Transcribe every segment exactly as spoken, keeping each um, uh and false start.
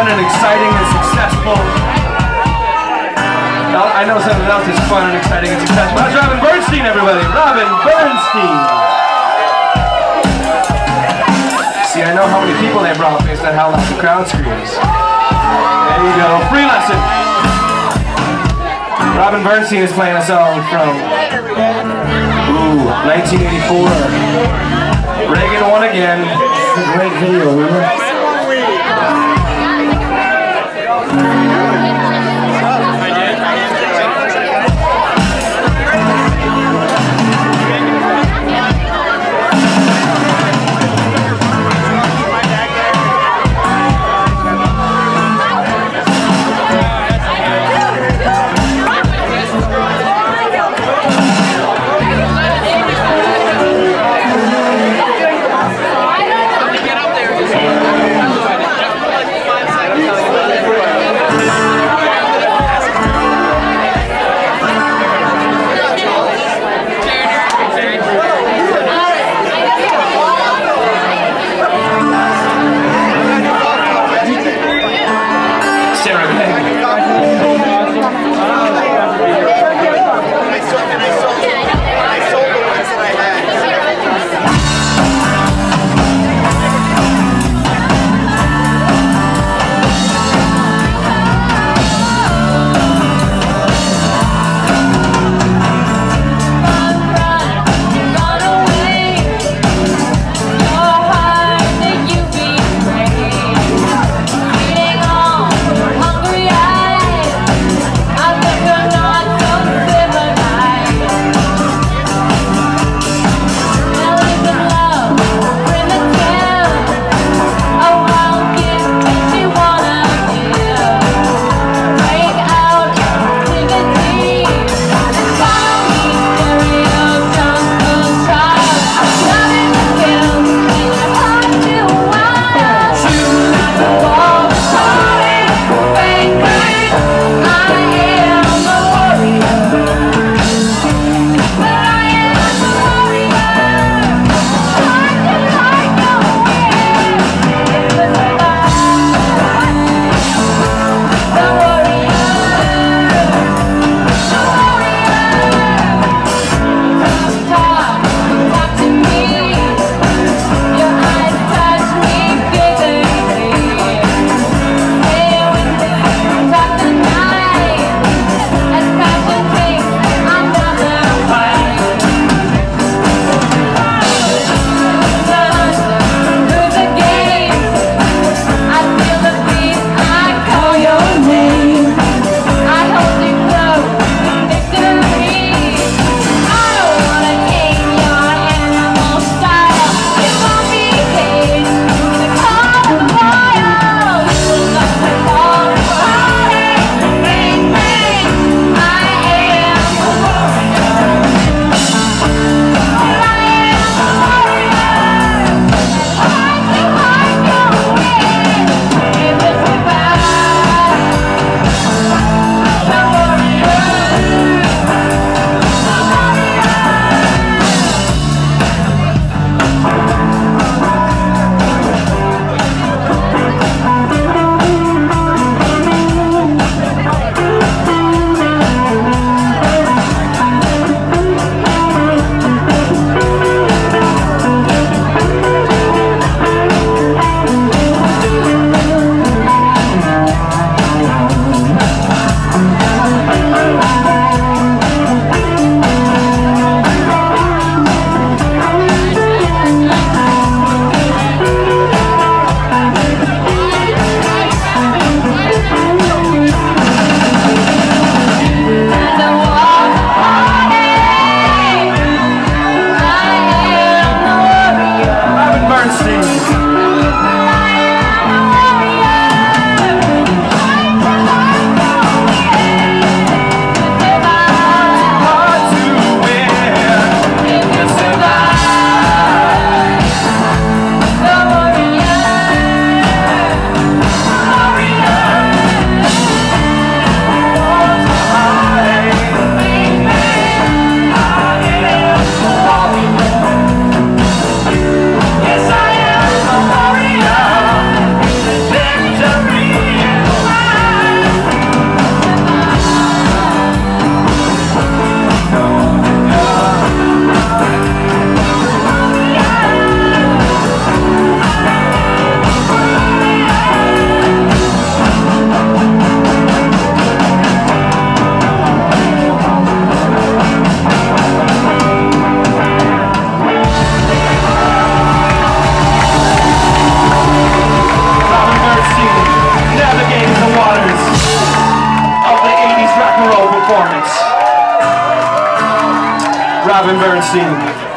fun and exciting and successful. I know something else is fun and exciting and successful. That's Robin Bernstein, everybody. Robin Bernstein. See, I know how many people they brought based on how loud the crowd screams. There you go. Free lesson. Robin Bernstein is playing a song from ooh, nineteen eighty-four. Reagan won again. It's a great video, remember? Get up there. Bernstein.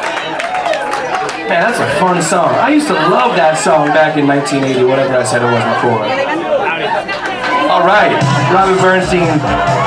Man, that's a fun song. I used to love that song back in nineteen eighty, whatever I said it was before. All right, Robert Bernstein.